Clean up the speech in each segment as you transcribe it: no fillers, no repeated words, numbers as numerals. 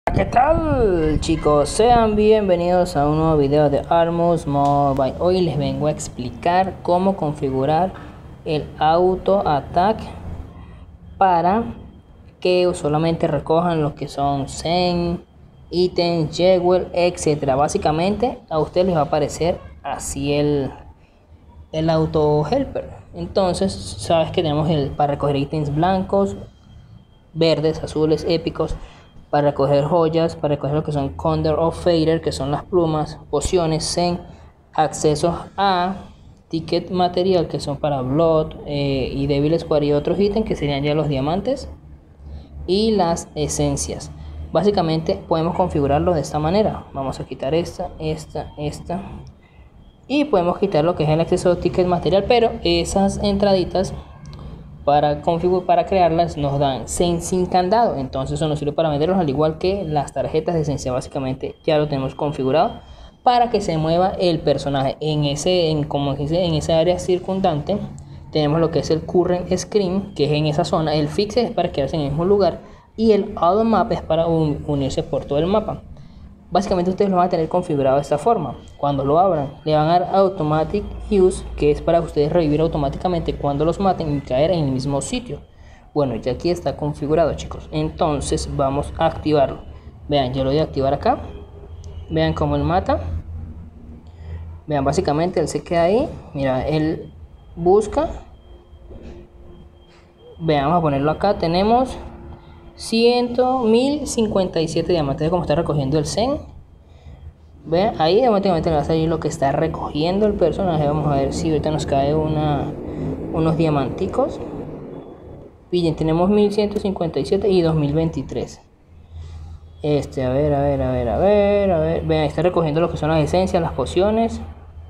¿Qué tal, chicos? Sean bienvenidos a un nuevo video de Armus Mobile. Hoy les vengo a explicar cómo configurar el auto attack para que solamente recojan lo que son Zen, ítems, jewel, etcétera. Básicamente a ustedes les va a aparecer así el auto helper. Entonces sabes que tenemos para recoger ítems blancos, verdes, azules, épicos, para recoger joyas, para recoger lo que son Condor of Fader, que son las plumas, pociones, Zen, accesos a ticket material, que son para Blood y Devil Square, y otros ítems que serían ya los diamantes y las esencias. Básicamente podemos configurarlo de esta manera. Vamos a quitar esta y podemos quitar lo que es el acceso a ticket material, pero esas entraditas para crearlas nos dan Zen sin candado, entonces eso nos sirve para venderlos, al igual que las tarjetas de esencia. Básicamente ya lo tenemos configurado para que se mueva el personaje en esa área circundante. Tenemos lo que es el current screen, que es en esa zona. El fixed es para quedarse en el mismo lugar y el all map es para unirse por todo el mapa. Básicamente ustedes lo van a tener configurado de esta forma. Cuando lo abran, le van a dar Automatic Use, que es para ustedes revivir automáticamente cuando los maten y caer en el mismo sitio. Bueno, ya aquí está configurado, chicos. Entonces vamos a activarlo. Vean, yo lo voy a activar acá. Vean cómo él mata. Vean, básicamente él se queda ahí. Mira, él busca. Vean, vamos a ponerlo acá. Tenemos 1057 diamantes, como está recogiendo el Zen. Vean, ahí automáticamente le va a salir lo que está recogiendo el personaje. Vamos a ver si ahorita nos cae unos diamanticos. Bien, tenemos 1157 y 2023. A ver. Vean, está recogiendo lo que son las esencias, las pociones.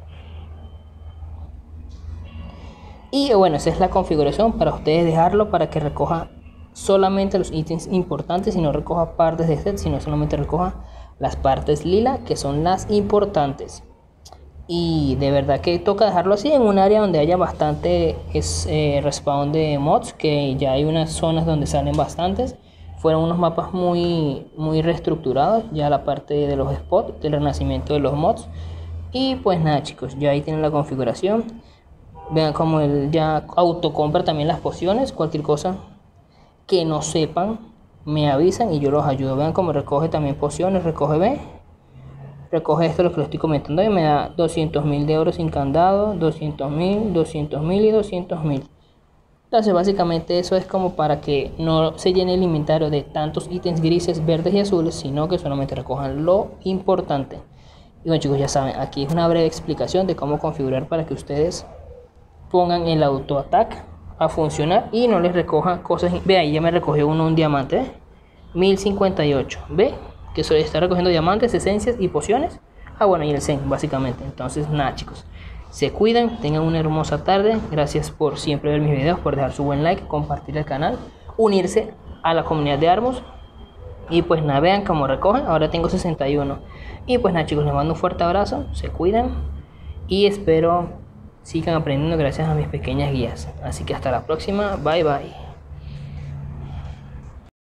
Y bueno, esa es la configuración para ustedes dejarlo para que recoja solamente los ítems importantes y no recoja partes de set, sino solamente recoja las partes lila, que son las importantes. Y de verdad que toca dejarlo así en un área donde haya bastante respawn de mods, que ya hay unas zonas donde salen bastantes. Fueron unos mapas muy reestructurados, ya la parte de los spots, del renacimiento de los mods. Y pues nada, chicos, ya ahí tienen la configuración. Vean como él ya autocompra también las pociones. Cualquier cosa que no sepan me avisan y yo los ayudo. Vean cómo recoge también pociones, recoge esto, lo que les estoy comentando, y me da 200.000 de oro sin candado, 200.000, 200.000 y 200.000. Entonces básicamente eso es como para que no se llene el inventario de tantos ítems grises, verdes y azules, sino que solamente recojan lo importante. Y bueno, chicos, ya saben, aquí es una breve explicación de cómo configurar para que ustedes pongan el auto attack a funcionar y no les recoja cosas. Ve, ahí ya me recogió un diamante, 1058. Ve que solo está recogiendo diamantes, esencias y pociones. Bueno, y el Zen básicamente. Entonces nada, chicos, se cuidan, tengan una hermosa tarde. Gracias por siempre ver mis videos, por dejar su buen like, compartir el canal, unirse a la comunidad de Armus. Y pues nada, vean cómo recogen. Ahora tengo 61. Y pues nada, chicos, les mando un fuerte abrazo, se cuidan y espero sigan aprendiendo gracias a mis pequeñas guías. Así que hasta la próxima, bye bye.